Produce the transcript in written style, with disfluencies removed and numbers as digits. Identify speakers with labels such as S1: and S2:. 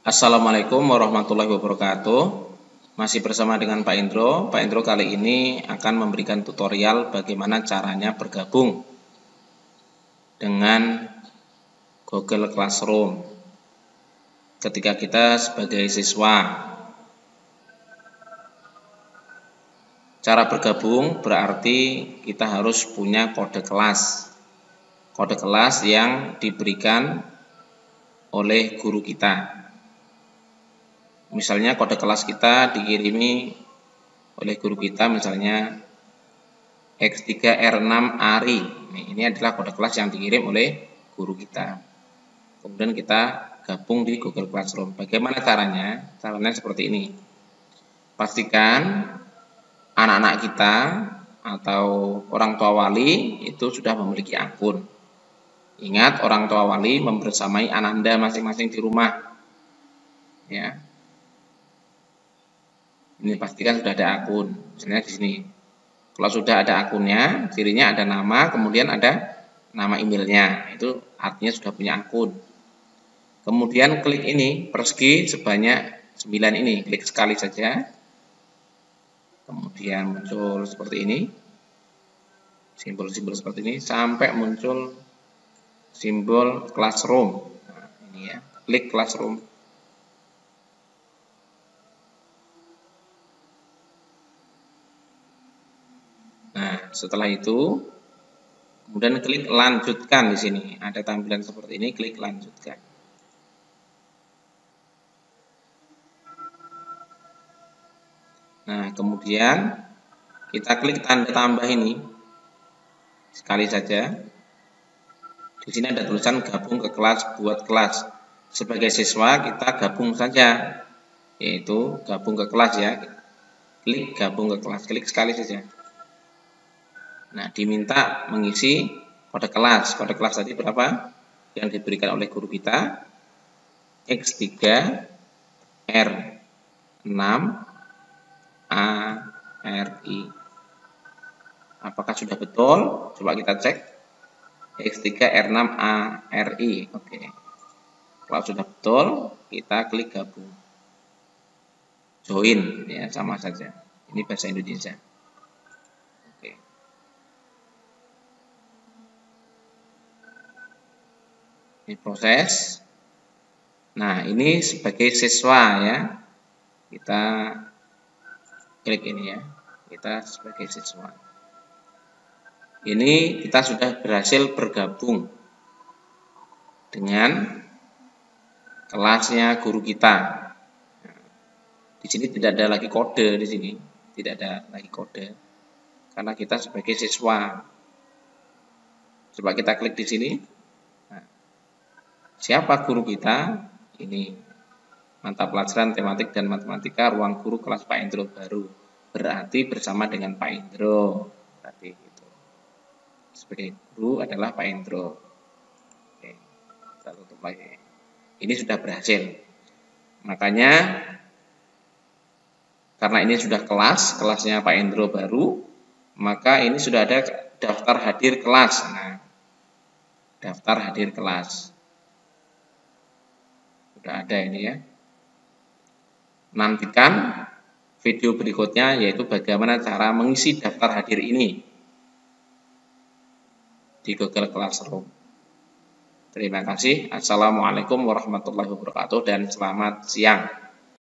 S1: Assalamualaikum warahmatullahi wabarakatuh. Masih bersama dengan Pak Indro. Pak Indro kali ini akan memberikan tutorial bagaimana caranya bergabung dengan Google Classroom ketika kita sebagai siswa. Cara bergabung berarti kita harus punya kode kelas. Kode kelas yang diberikan oleh guru kita. Misalnya kode kelas kita dikirimi oleh guru kita, misalnya X3R6ARI. Ini adalah kode kelas yang dikirim oleh guru kita. Kemudian kita gabung di Google Classroom. Bagaimana caranya? Caranya seperti ini. Pastikan anak-anak kita atau orang tua wali itu sudah memiliki akun. Ingat, orang tua wali membersamai ananda masing-masing di rumah. Ya. Ini pastikan sudah ada akun. Misalnya di sini. Kalau sudah ada akunnya, cirinya ada nama, kemudian ada nama emailnya. Itu artinya sudah punya akun. Kemudian klik ini, persegi sebanyak 9 ini. Klik sekali saja. Kemudian muncul seperti ini. Simbol-simbol seperti ini. Sampai muncul simbol Classroom. Nah, ini ya. Klik Classroom. Nah, setelah itu kemudian klik lanjutkan di sini. Ada tampilan seperti ini, klik lanjutkan. Nah, kemudian kita klik tanda tambah ini. Sekali saja. Di sini ada tulisan gabung ke kelas, buat kelas. Sebagai siswa kita gabung saja. Yaitu gabung ke kelas ya. Klik gabung ke kelas, klik sekali saja. Nah, diminta mengisi kode kelas. Kode kelas tadi berapa? Yang diberikan oleh guru kita. X3R6ARI. Apakah sudah betul? Coba kita cek. X3R6ARI. Oke. Kalau sudah betul, kita klik gabung. Join, ya sama saja. Ini bahasa Indonesia. Ini proses. Nah, ini sebagai siswa ya. Kita klik ini ya. Kita sebagai siswa. Ini kita sudah berhasil bergabung dengan kelasnya guru kita. Nah, di sini tidak ada lagi kode di sini. Tidak ada lagi kode. Karena kita sebagai siswa. Coba kita klik di sini. Siapa guru kita? Ini mata pelajaran tematik dan matematika ruang guru kelas Pak Indro baru. Berarti bersama dengan Pak Indro. Berarti itu. Sebagai guru adalah Pak Indro. Oke, kita tutup lagi. Ini sudah berhasil. Makanya karena ini sudah kelasnya Pak Indro baru, maka ini sudah ada daftar hadir kelas. Nah, daftar hadir kelas. Sudah ada ini ya. Nantikan video berikutnya, yaitu bagaimana cara mengisi daftar hadir ini di Google Classroom. Terima kasih. Assalamualaikum warahmatullahi wabarakatuh dan selamat siang.